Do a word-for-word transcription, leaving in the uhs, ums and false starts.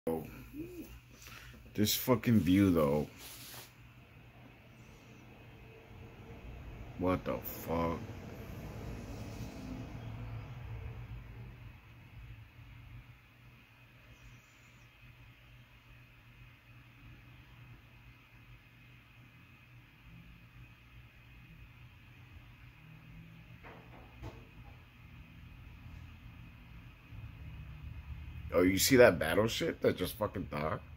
This fucking view, though. What the fuck? Oh, you see that battleship that just fucking docked?